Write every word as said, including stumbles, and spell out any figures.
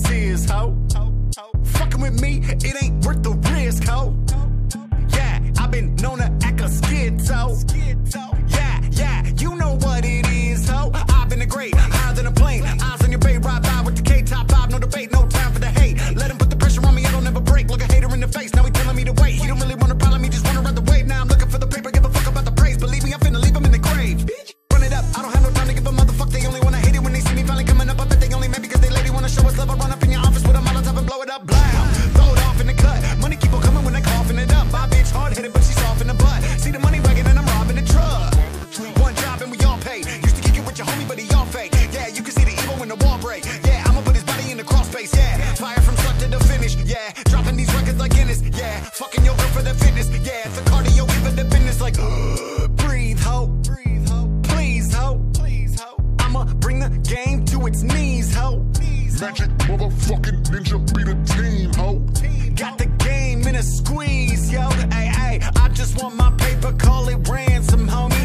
tears, ho. Fucking with me, it ain't worth the risk, ho. Yeah, I've been known to act a schizo. Yeah, yeah, you know what it is, ho. I've been a great, higher than a plane. Eyes on your bay, ride by with the K-top vibe, no debate, no time for the hate. Let him put the pressure on me, I don't ever break. Look a hater in the face, now he telling me to wait. He don't really want a problem, he just wanna ride the wave. Now I'm looking for the paper, give a fuck about the praise. Believe me, I'm finna leave him in the grave. Run it up, I don't have no time to give a motherfuck. They only wanna hate it when they see me finally coming up. I bet they only mad because they lady wanna show us love. I run up in your office with a Molotov and blow it up, blam. Throw it off in the cut, money keep on coming when they coughing it up. My bitch hard-headed, but she's soft in the butt. See the money wagon and I'm robbing the truck. One job and we all pay. Used to kick it with your homie, but he all fake. Yeah, you can see the evil when the wall break. Yeah, I'ma put his body in the crawl space. Yeah, fire from start to the finish. Yeah, dropping these records like Guinness. Yeah, fucking your girl for the fitness. Yeah, it's a cardio, give it the business. Like, breathe, ho. Breathe, ho. Please, ho. Please, ho. I'ma bring the game to its knees, ho. Magic motherfucking ninja be the team, ho. Got the game in a squeeze, yo. Ay, ay, I just want my paper, call it ransom, homie.